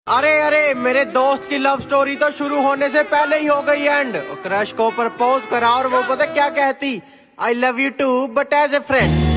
अरे अरे मेरे दोस्त की लव स्टोरी तो शुरू होने से पहले ही हो गई एंड। क्रश को प्रपोज करा और वो पता क्या कहती, I love you too but as a friend.